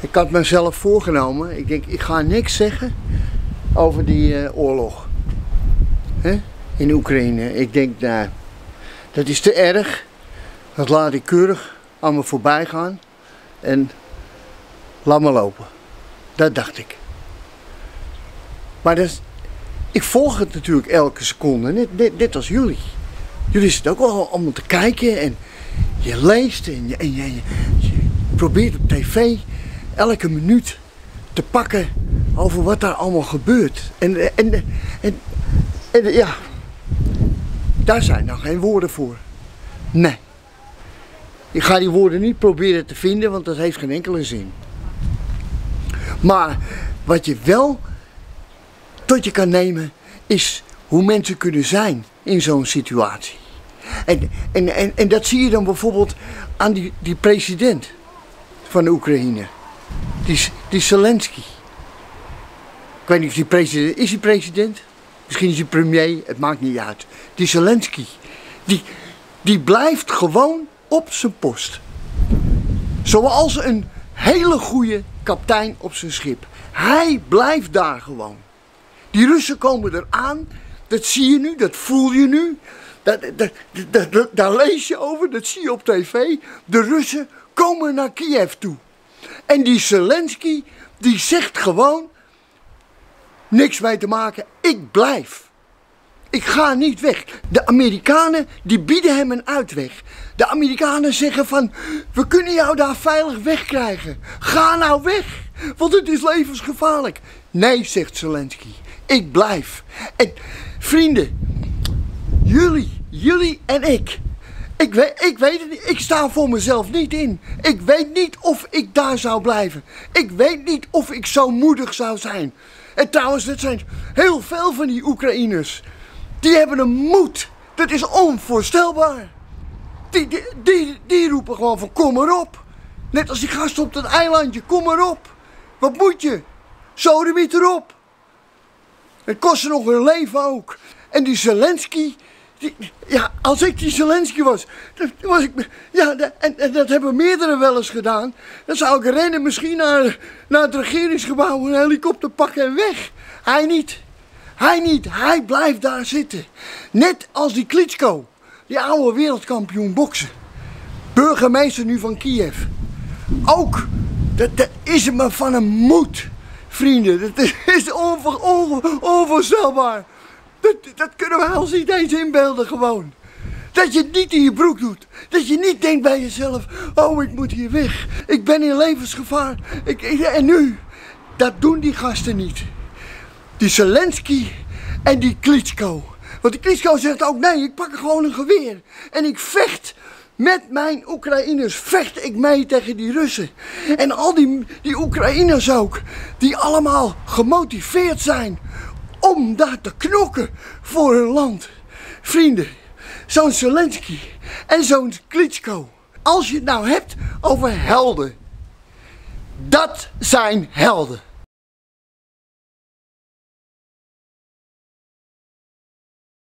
Ik had mezelf voorgenomen, ik denk ik ga niks zeggen over die oorlog in Oekraïne. Ik denk nou, dat is te erg, dat laat ik keurig aan me voorbij gaan en laat me lopen. Dat dacht ik. Maar dat is, ik volg het natuurlijk elke seconde, net als jullie. Jullie zitten ook al allemaal te kijken en je leest en je probeert op tv elke minuut te pakken over wat daar allemaal gebeurt. En ja, daar zijn nog geen woorden voor. Nee. Ik ga die woorden niet proberen te vinden, want dat heeft geen enkele zin. Maar wat je wel tot je kan nemen, is hoe mensen kunnen zijn in zo'n situatie. En dat zie je dan bijvoorbeeld aan die president van de Oekraïne. Die Zelensky. Ik weet niet of die president is. Hij president? Misschien is hij premier, het maakt niet uit. Die Zelensky, die blijft gewoon op zijn post. Zoals een hele goede kapitein op zijn schip. Hij blijft daar gewoon. Die Russen komen eraan, dat zie je nu, dat voel je nu. Daar lees je over, dat zie je op tv. De Russen komen naar Kiev toe. En die Zelensky, die zegt gewoon, niks mee te maken, ik blijf. Ik ga niet weg. De Amerikanen, die bieden hem een uitweg. De Amerikanen zeggen van, we kunnen jou daar veilig wegkrijgen. Ga nou weg, want het is levensgevaarlijk. Nee, zegt Zelensky, ik blijf. En vrienden, jullie en ik weet het niet, ik sta voor mezelf niet in. Ik weet niet of ik daar zou blijven. Ik weet niet of ik zo moedig zou zijn. En trouwens, dat zijn heel veel van die Oekraïners. Die hebben een moed. Dat is onvoorstelbaar. Die roepen gewoon van kom maar op. Net als die gast op dat eilandje, kom maar op. Wat moet je? Sodemiet erop. Het kost ze nog hun leven ook. En die Zelensky, ja, als ik die Zelensky was ik, ja, en dat hebben meerdere wel eens gedaan. Dan zou ik rennen misschien naar het regeringsgebouw, een helikopter pakken en weg. Hij niet. Hij blijft daar zitten. Net als die Klitschko, die oude wereldkampioen boksen. Burgemeester nu van Kiev. Ook, dat is me van een moed, vrienden. Dat is onvoorstelbaar. Dat kunnen we ons niet eens inbeelden gewoon. Dat je het niet in je broek doet. Dat je niet denkt bij jezelf, oh ik moet hier weg. Ik ben in levensgevaar. En nu, dat doen die gasten niet. Die Zelensky en die Klitschko. Want die Klitschko zegt ook, nee, ik pak gewoon een geweer. En ik vecht met mijn Oekraïners, vecht ik mee tegen die Russen. En al die Oekraïners ook, die allemaal gemotiveerd zijn om daar te knokken voor hun land. Vrienden, zo'n Zelensky en zo'n Klitschko. Als je het nou hebt over helden. Dat zijn helden.